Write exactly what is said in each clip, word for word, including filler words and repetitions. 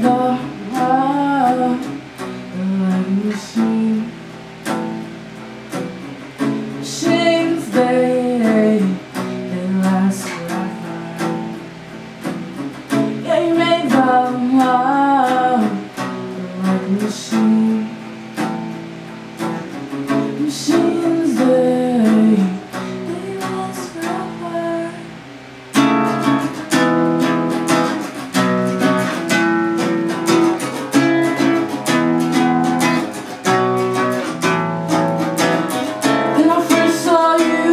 the love like a machine. Machines, they, they last forever. Yeah, you made the love like a machine. Machines, they, they last forever. When I first saw you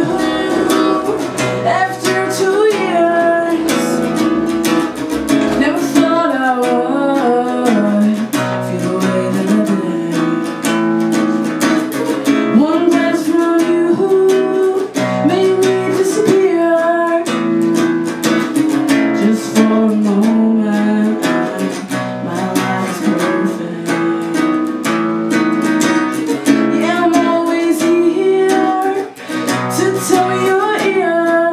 after two years, never thought I would feel the way that I did. One glance from you made me disappear. Just for a moment, my life's perfect. Yeah, I'm always here to tell me your ear.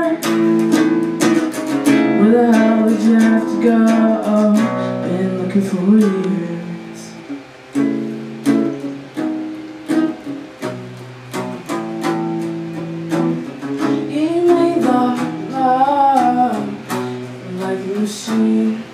Where the hell did you have to go? Been looking for years. You made the love like a machine.